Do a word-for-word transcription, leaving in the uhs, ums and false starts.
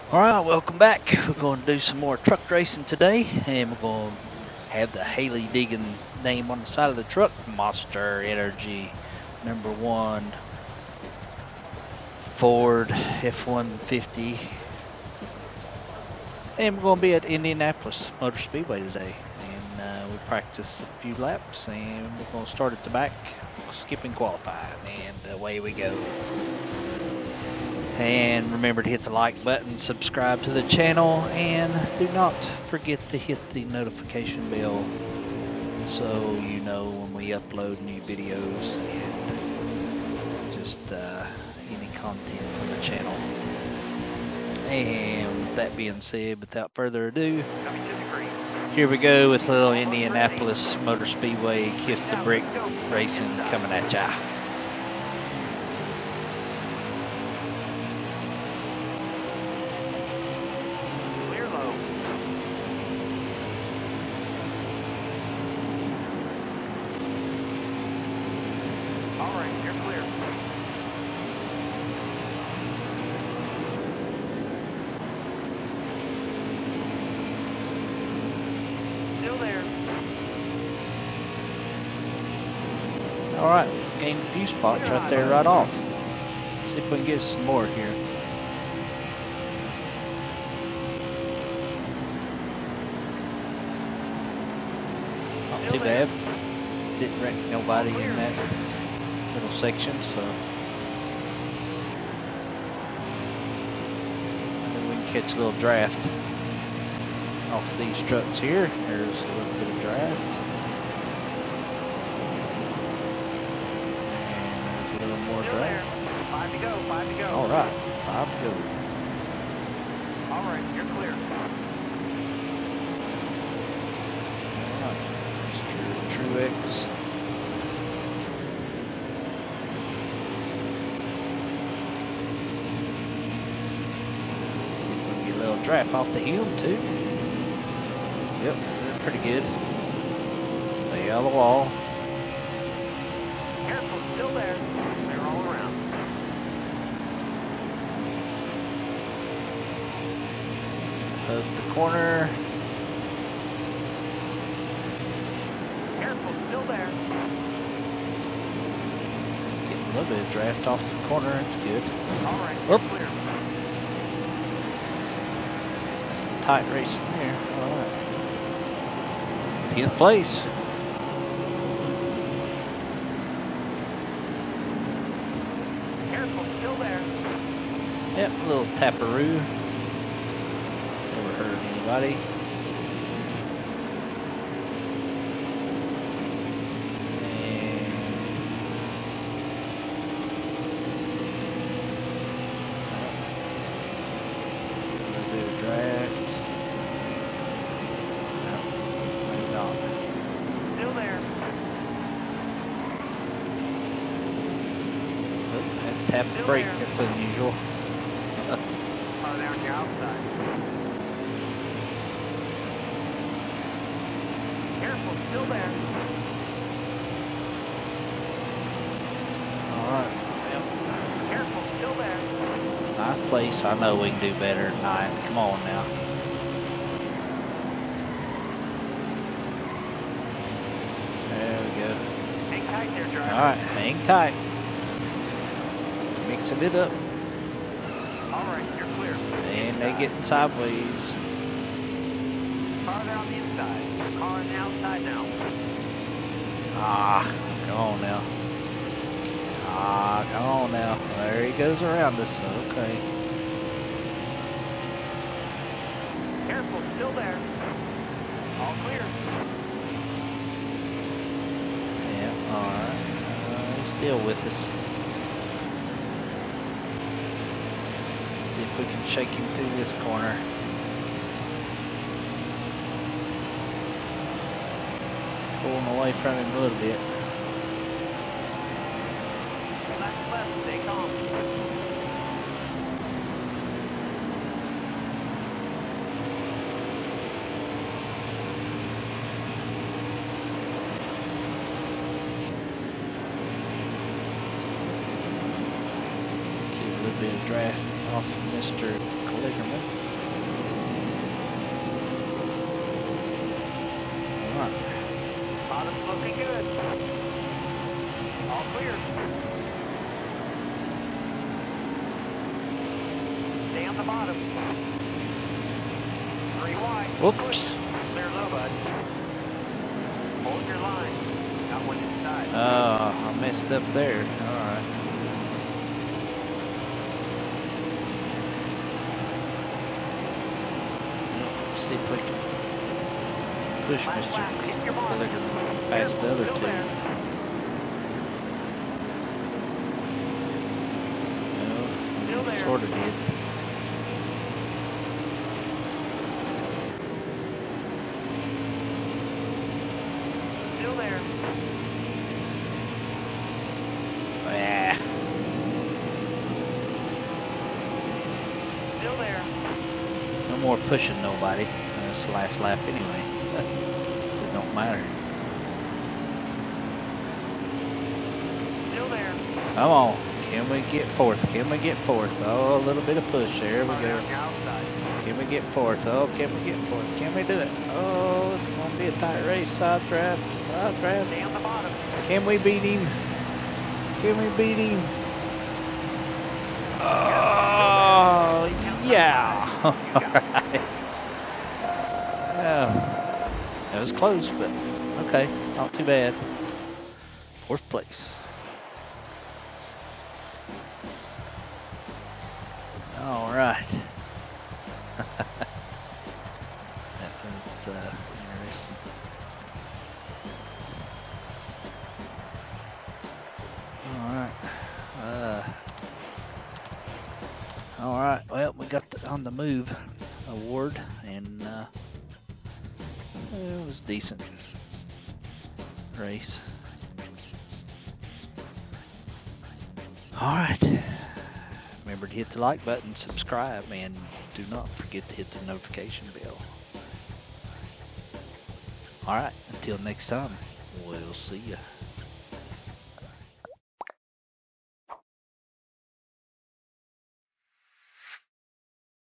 Alright, welcome back. We're going to do some more truck racing today, and we're going to have the Hailie Deegan name on the side of the truck. Monster Energy number one Ford F one fifty. And we're going to be at Indianapolis Motor Speedway today. And uh, we practice a few laps, and we're going to start at the back, skipping qualifying, and away we go. And remember to hit the like button, subscribe to the channel, and do not forget to hit the notification bell so you know when we upload new videos and just uh, any content from the channel. And with that being said, without further ado, here we go with little Indianapolis Motor Speedway Kiss the Brick Racing coming at ya. Alright, gained a few spots right there right off. See if we can get some more here. Not too bad. Didn't wreck nobody in that little section, so I think we can catch a little draft off of these trucks here. There's a little bit of draft. More draft. Five to go, five to go. All right, five to go. All right, you're clear. All right, Mister Truex. See if we can get a little draft off the helm too. Yep, they're pretty good. Stay out of the wall. Careful, still there. They're all around. Hug the corner. Careful, still there. Getting a little bit of draft off the corner. That's good. All right, Whoop. clear. That's some tight racing there. All right. tenth place. Careful, still there. Yep, a little taparoo. Never hurt anybody. And a little bit of draft. No, maybe not. Still there. Oh, had to tap the brake. That's unusual. Oh, they're on your outside. Careful, still there. Alright. Careful, still there. Ninth place. I know we can do better than ninth. Come on now. There we go. Hang tight there, driver. Alright, hang tight. Mixing it up. All right, you're clear. And they getting sideways. Car there on the inside. Car on the outside now. Ah, come on now. Ah, come on now. There he goes around us. Okay. Careful, still there. All clear. Yeah, alright. Uh, he's still with us. See if we can shake him through this corner. Pulling away from him a little bit. Left, left, stay calm. Keep a little bit of draft off Mister Colligerman. Bottom's looking good. All clear. Stay on the bottom. Three wide. Whoops. Clear low, bud. Hold your line. Got one inside. Oh, I messed up there. All right. Let's see if we can push Last Mister lap, hit your mark. past the other Still two. there. Still No, there. sort of did. Still there. Ah. Still there. No more pushing nobody. That's the last lap anyway. So it don't matter. Still there. Come on. Can we get fourth? Can we get fourth? Oh, a little bit of push. There we Car go. down your outside. Can we get fourth? Oh, can we get fourth? Can we do it? Oh, it's going to be a tight race. Side draft. Side draft. Stay on the bottom. Can we beat him? Can we beat him? Oh, yeah. All right. Yeah. That was close, but okay. Not too bad. Fourth place. All right. That was uh, interesting. All right. Uh, all right. Well, we got the On the Move award, and uh, it was a decent race. All right. Remember to hit the like button, subscribe, and do not forget to hit the notification bell. All right. Until next time, we'll see ya.